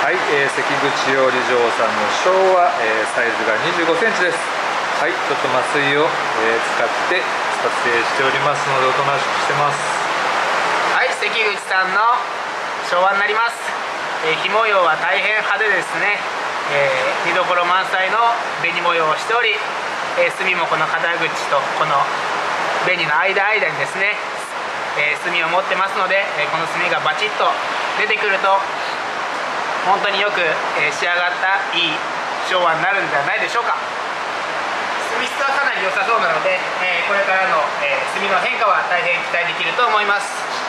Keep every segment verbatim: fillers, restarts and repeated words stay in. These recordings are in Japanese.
はい、えー、関口養理場さんの昭和、えー、サイズがにじゅうごセンチです。はい、ちょっと麻酔を、えー、使って撮影しておりますのでおとなしくしてます。 はい、関口さんの昭和になります。えー、火模様は大変派手ですね。えー、見どころ満載の紅模様をしており、えー、墨もこの肩口とこの紅の間間にですね、えー、墨を持ってますので、えー、この墨がバチッと出てくると本当によく、えー、仕上がったいい昭和になるんではないでしょうか。墨質はかなり良さそうなので、えー、これからの、えー、墨の変化は大変期待できると思います。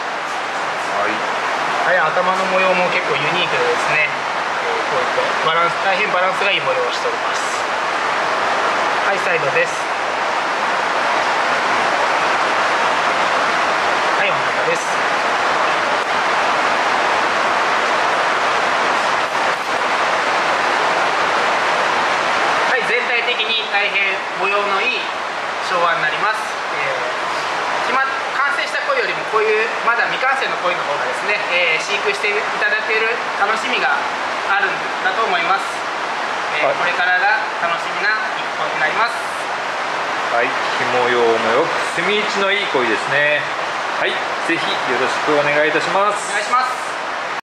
はい、 はい、頭の模様も結構ユニークでですね、えー、こういったバランス大変バランスがいい模様をしております。はい、サイドです。はい、お腹です。はい、全体的に大変模様のいい昭和になります。えー、決ま完成した鯉よりもこういうまだ未完成の鯉の方がですね、えー、飼育していただける楽しみがあるんだと思います。えーはい、これからが楽しみな一本になります。 はい、火模様もよく墨一のいい鯉ですね。はい、ぜひよろしくお願いいたします。 お願いします。